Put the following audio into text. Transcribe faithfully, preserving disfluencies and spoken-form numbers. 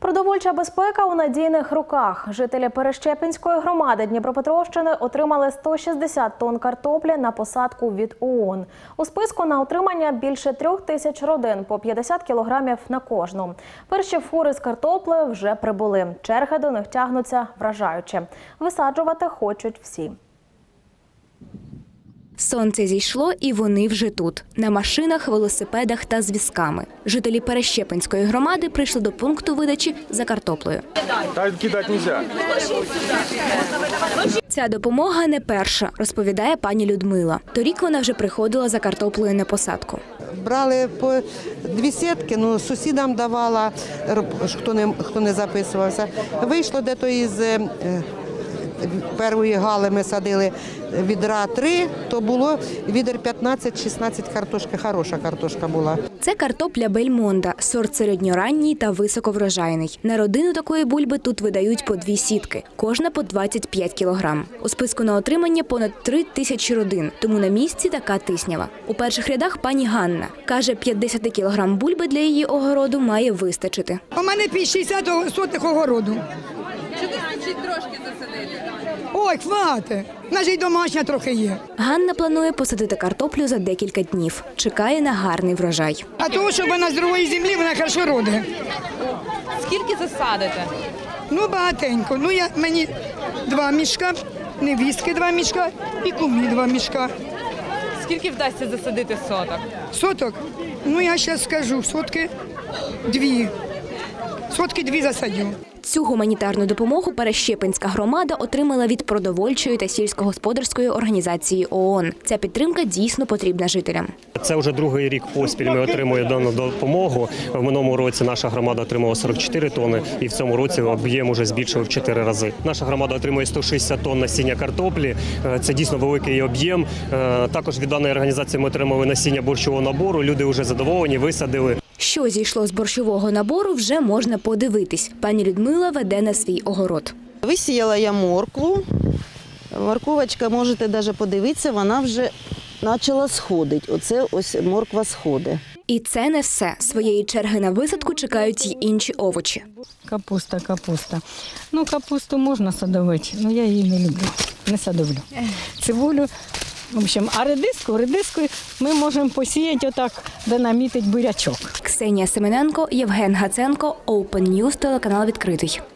Продовольча безпека у надійних руках. Жителі Перещепінської громади Дніпропетровщини отримали сто шістдесят тонн картоплі на посадку від ООН. У списку на отримання більше трьох тисяч родин, по п'ятдесят кілограмів на кожну. Перші фури з картоплею вже прибули. Черги до них тягнуться вражаюче. Висаджувати хочуть всі. Сонце зійшло, і вони вже тут. На машинах, велосипедах та з візками. Жителі Перещепінської громади прийшли до пункту видачі за картоплею. Так кидати не можна. Ця допомога не перша, розповідає пані Людмила. Торік вона вже приходила за картоплею на посадку. Брали по дві сітки, ну, сусідам давала, хто не, хто не записувався. Вийшло дето із першої гали ми садили відра три, то було відер п'ятнадцять-шістнадцять картошки. Хороша картошка була. Це картопля Бельмонда, сорт середньоранній та високоврожайний. На родину такої бульби тут видають по дві сітки, кожна по двадцять п'ять кілограм. У списку на отримання понад три тисячі родин, тому на місці така тиснява. У перших рядах пані Ганна. Каже, п'ятдесят кілограм бульби для її огороду має вистачити. У мене шістдесят сотих огороду. Чи вистачить трошки засадити? Ой, хватить. У нас же й домашня трохи є. Ганна планує посадити картоплю за декілька днів. Чекає на гарний врожай. А того, що вона з другої землі, вона хорошо родить. Скільки засадите? Ну, багатенько. Ну, я, мені два мішка, невістки два мішка і кумі два мішка. Скільки вдасться засадити соток? Соток? Ну, я зараз скажу, сотки дві. Сотки дві засадю. Цю гуманітарну допомогу Перещепінська громада отримала від продовольчої та сільськогосподарської організації ООН. Ця підтримка дійсно потрібна жителям. Це вже другий рік поспіль ми отримуємо дану допомогу. В минулому році наша громада отримала сорок чотири тонни, і в цьому році об'єм уже збільшив в чотири рази. Наша громада отримує сто шістдесят тонн насіння картоплі. Це дійсно великий об'єм. Також від даної організації ми отримали насіння борщового набору. Люди вже задоволені, висадили. Що зійшло з борщового набору, вже можна подивитись. Пані Людмила веде на свій огород. Висіяла я моркву. Морковочка, можете навіть подивитися, вона вже почала сходити. Оце ось морква сходить. І це не все. Своєї черги на висадку чекають й інші овочі. Капуста, капуста. Ну, капусту можна садовити, але я її не люблю, не садовлю. Цибулю. В общем, а редиску, редиску ми можемо посіяти отак, де намітить бурячок. Ксенія Семененко, Євген Гаценко, Open News, телеканал «Відкритий».